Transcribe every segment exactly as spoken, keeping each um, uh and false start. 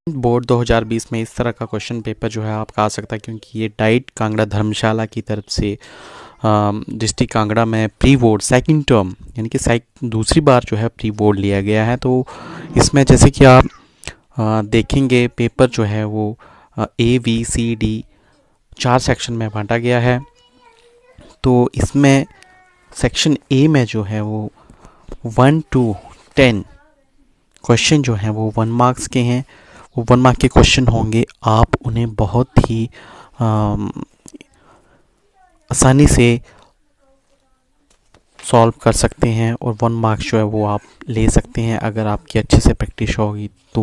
Board दो हज़ार बीस में इस तरह का क्वेश्चन पेपर जो है आपका आ सकता है, क्योंकि ये डाइट कांगड़ा धर्मशाला की तरफ से डिस्ट्रिक्ट कांगड़ा में प्री बोर्ड सेकंड टर्म यानी कि सेक दूसरी बार जो है प्री बोर्ड लिया गया है। तो इसमें जैसे कि आप आ, देखेंगे पेपर जो है वो ए बी सी डी चार सेक्शन में बांटा गया है। तो इसमें सेक्शन ए में जो है वो वन टू टेन क्वेश्चन जो हैं वो वन मार्क्स के हैं। वो वन मार्क के क्वेश्चन होंगे, आप उन्हें बहुत ही आसानी से सॉल्व कर सकते हैं और वन मार्क्स जो है वो आप ले सकते हैं अगर आपकी अच्छे से प्रैक्टिस होगी तो।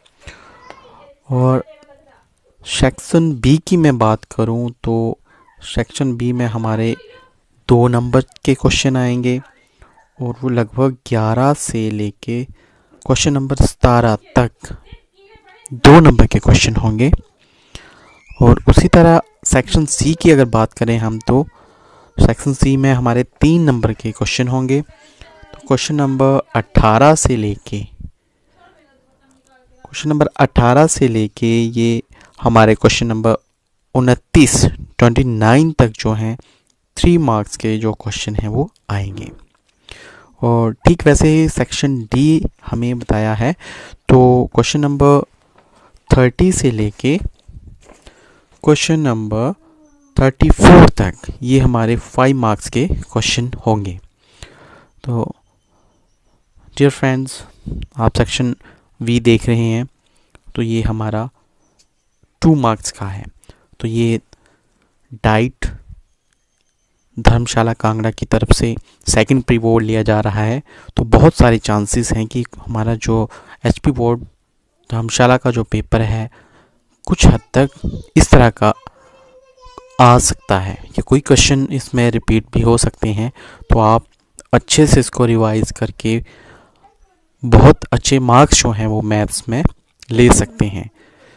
और सेक्शन बी की मैं बात करूं तो सेक्शन बी में हमारे दो नंबर के क्वेश्चन आएंगे और वो लगभग ग्यारह से लेके क्वेश्चन नंबर सतारह तक दो नंबर के क्वेश्चन होंगे। और उसी तरह सेक्शन सी की अगर बात करें हम तो सेक्शन सी में हमारे तीन नंबर के क्वेश्चन होंगे। तो क्वेश्चन नंबर अठारह से लेके क्वेश्चन नंबर अठारह से लेके ये हमारे क्वेश्चन नंबर उनतीस ट्वेंटी नाइन तक जो हैं थ्री मार्क्स के जो क्वेश्चन हैं वो आएंगे। और ठीक वैसे ही सेक्शन डी हमें बताया है तो क्वेश्चन नंबर थर्टी से लेके क्वेश्चन नंबर थर्टी फोर तक ये हमारे फाइव मार्क्स के क्वेश्चन होंगे। तो डियर फ्रेंड्स, आप सेक्शन वी देख रहे हैं तो ये हमारा टू मार्क्स का है। तो ये डाइट धर्मशाला कांगड़ा की तरफ से सेकंड प्री बोर्ड लिया जा रहा है। तो बहुत सारे चांसेस हैं कि हमारा जो एचपी बोर्ड धर्मशाला का जो पेपर है कुछ हद तक इस तरह का आ सकता है कि कोई क्वेश्चन इसमें रिपीट भी हो सकते हैं। तो आप अच्छे से इसको रिवाइज करके बहुत अच्छे मार्क्स जो हैं वो मैथ्स में ले सकते हैं।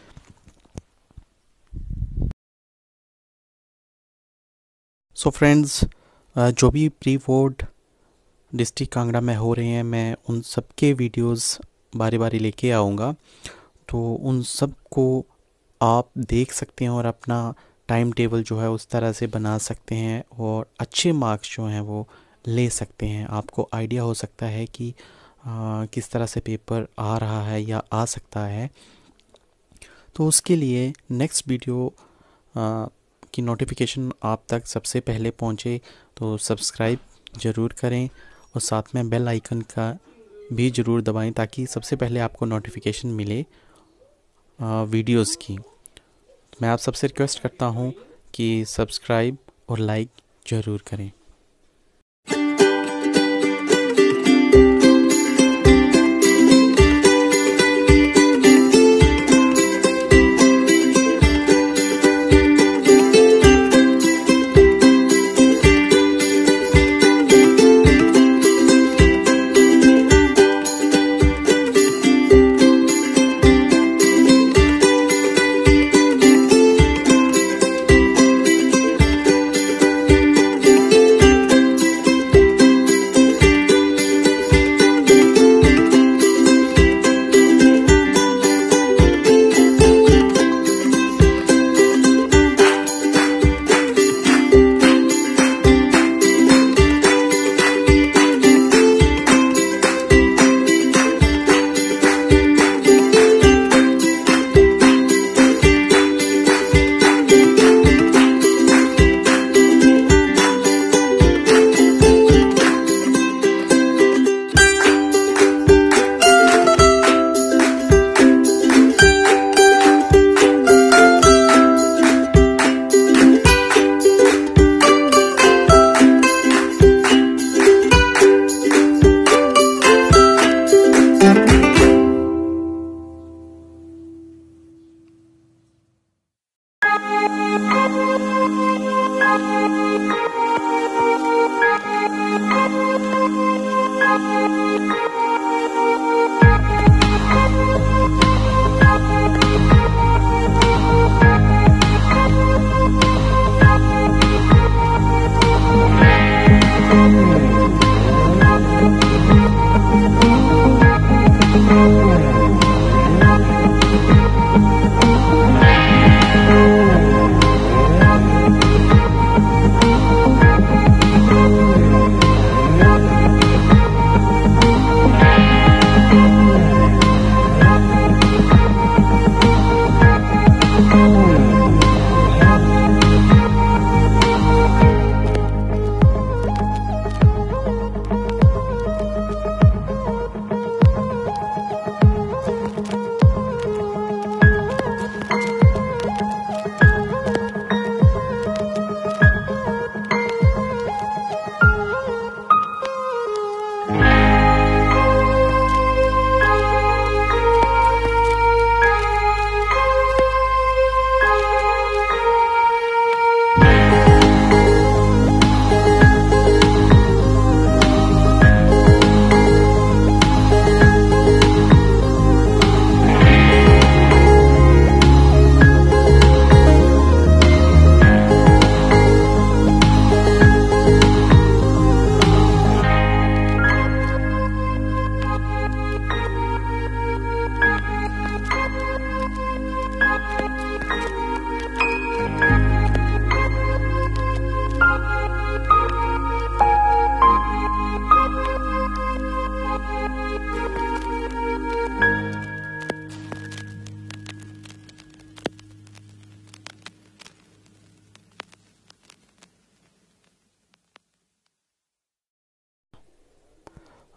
सो so फ्रेंड्स, जो भी प्री बोर्ड डिस्ट्रिक्ट कांगड़ा में हो रहे हैं मैं उन सब के वीडियोस बारी बारी लेके आऊँगा। तो उन सब को आप देख सकते हैं और अपना टाइम टेबल जो है उस तरह से बना सकते हैं और अच्छे मार्क्स जो हैं वो ले सकते हैं। आपको आइडिया हो सकता है कि आ, किस तरह से पेपर आ रहा है या आ सकता है। तो उसके लिए नेक्स्ट वीडियो आ, की नोटिफिकेशन आप तक सबसे पहले पहुंचे तो सब्सक्राइब ज़रूर करें और साथ में बेल आइकन का भी ज़रूर दबाएं ताकि सबसे पहले आपको नोटिफिकेशन मिले वीडियोस की। मैं आप सबसे रिक्वेस्ट करता हूं कि सब्सक्राइब और लाइक ज़रूर करें।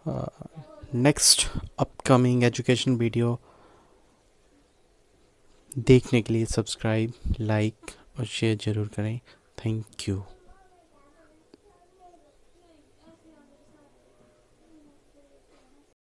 नेक्स्ट अपकमिंग एजुकेशन वीडियो देखने के लिए सब्सक्राइब, लाइक और शेयर ज़रूर करें। Thank you.